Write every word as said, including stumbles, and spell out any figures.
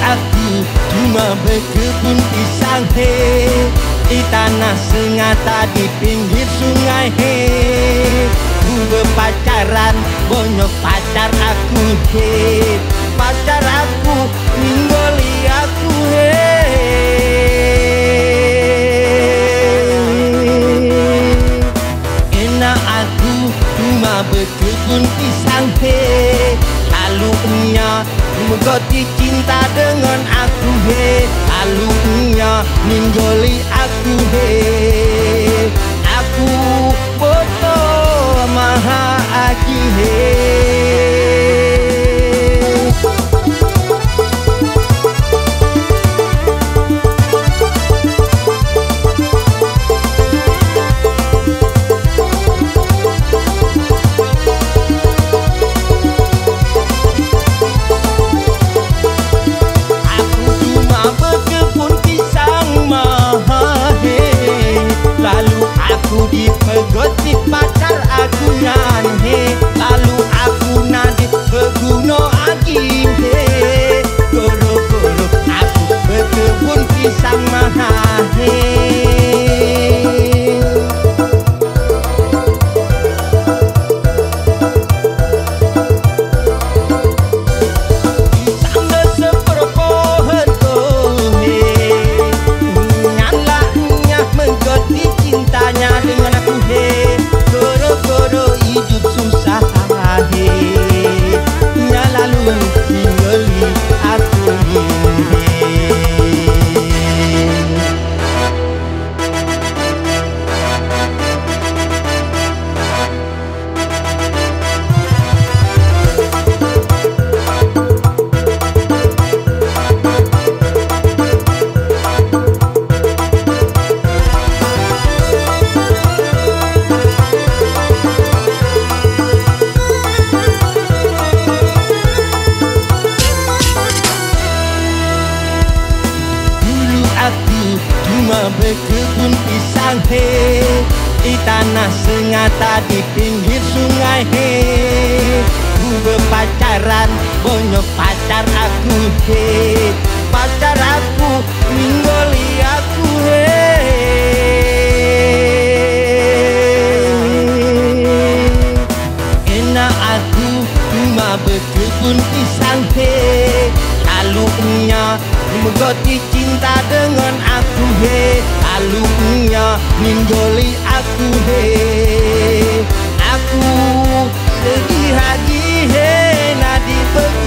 aku cuma berkebun pisang he, di tanah sengata di pinggir sungai he. Ku berpacaran, bonyok pacar aku he, pacar aku ninggoli aku he. Enak aku cuma berkebun pisang he, lalu nya menggoti cinta dengan aku he, lalu nya ninggoli aku he. Aku bodoh maha aki he. Aku dipegoti pacar aku nan he, lalu aku nanti berguna lagi he. Goro-goro aku berkebun pisang mahal he. Cuma berkebun pisang he, di tanah sengata di pinggir sungai he. Ku berpacaran, bonyok pacar aku he, pacar aku ninggoli aku he. Enak aku cuma berkebun pisang he, lalu nya menggoti cinta dengan aku he, lalu nya ninggoli aku he. Aku sedih lagi he, nadi